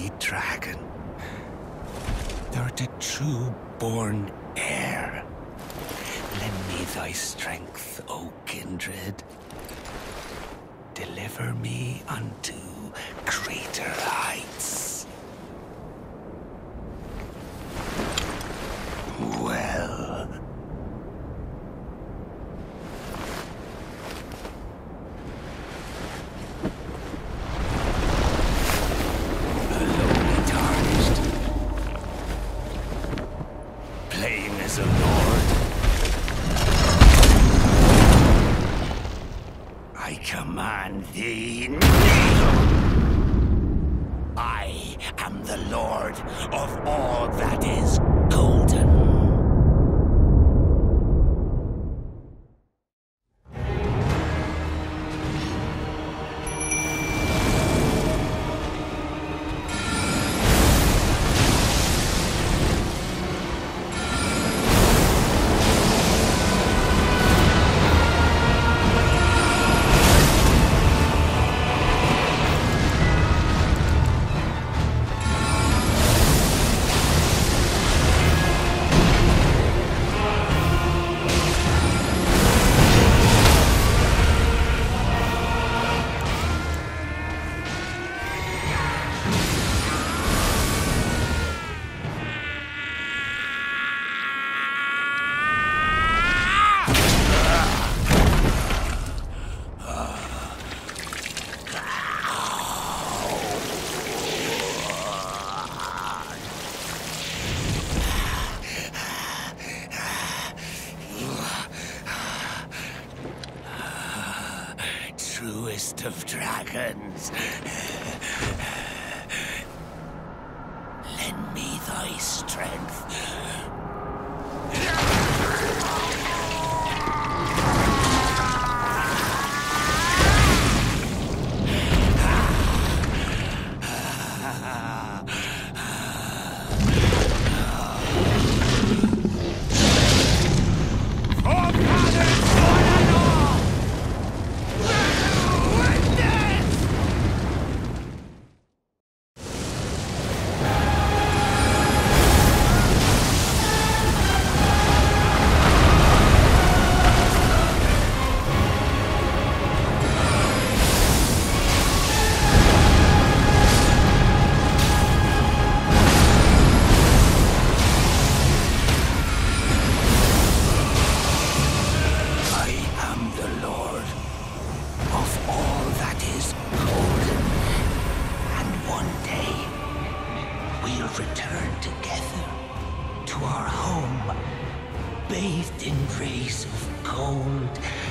dragon. Thou the true born heir. Lend me thy strength, O kindred. Deliver me unto greater heights. Well. Alone tarnished. Playing as a lord. I command thee, kneel! I am the lord of all that is golden. Truest of dragons. Lend me thy strength. Return together to our home, bathed in rays of gold